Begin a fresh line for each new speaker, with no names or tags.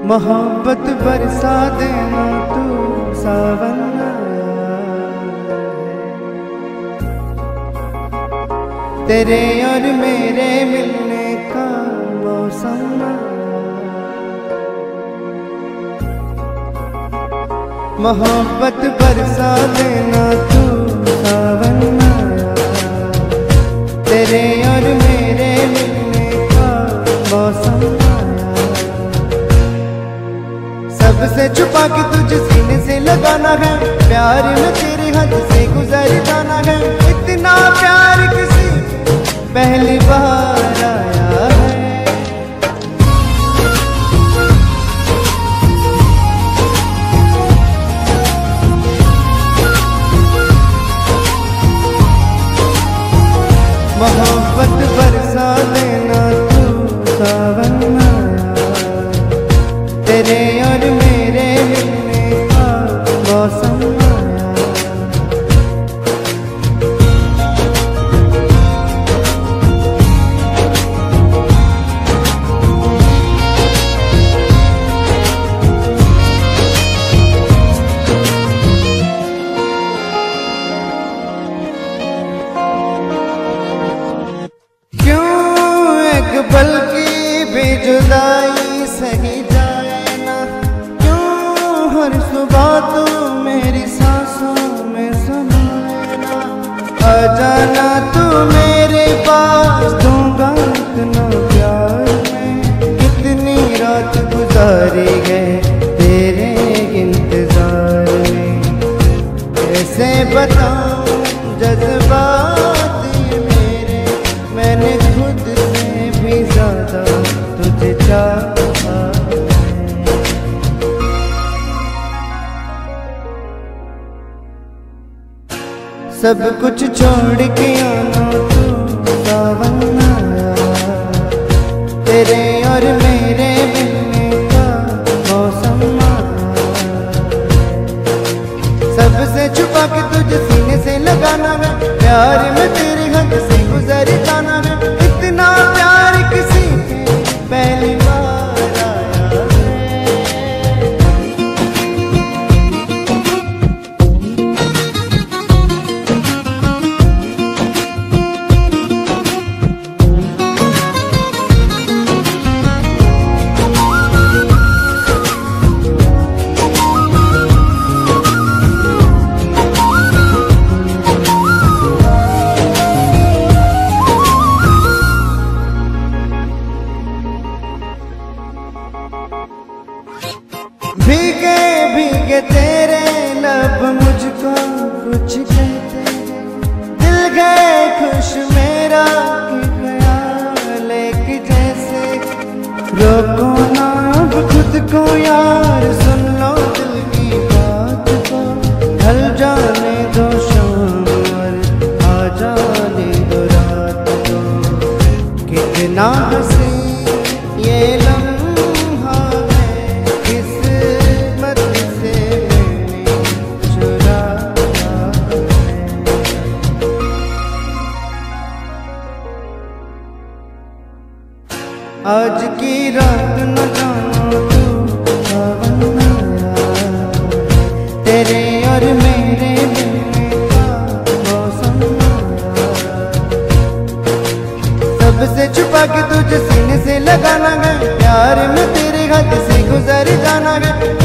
मोहब्बत बरसा देना तू सावन तेरे और मेरे मिलने का मौसम। मोहब्बत बरसा देना तू सावन तेरे और मेरे मिलने का मौसम। सबसे छुपा के तुझे सीने से लगाना है, प्यार में तेरे हाथ से गुजर जाना है। इतना प्यार किसी पहली बार आया है। मोहब्बत बरसा देना तू सावन तेरे और मेरे मिलने का मौसम। पल की भी जुदाई सही जाए ना, क्यों हर सुबह तू मेरी सांसों में समाए ना। आ जाना तू मेरे पास, दूंगा इतना प्यार में। कितनी रात गुजारी है तेरे इंतजार में, कैसे बताऊं जज्बात ये मेरे। मैंने खुद ज्यादा तुझे चाहा है। सब कुछ छोड़ के आना तू सावन तेरे और मेरे मिलने का मौसम। सबसे छुपा के तुझे सीने से लगाना है, प्यार में तेरे हाथ से गुजर जाना है। इतना प्यार किसी पहली बार आया भीगे भीगे तेरे लब मुझको कुछ कहते, दिल गए खुश मेरा ख्याल एक जैसे। रोको ना अब खुद को यार, सुन लो दिल की बात को। ढल जाने दो शाम और आ जाने दो रात को। कितना हंसी ये लम्हा आज की रात न जाना तू सावन तेरे और मेरे मिलने का मौसम। सबसे छुपा के तुझे सीने से लगाना है, प्यार में तेरे हाथ से गुजर जाना है।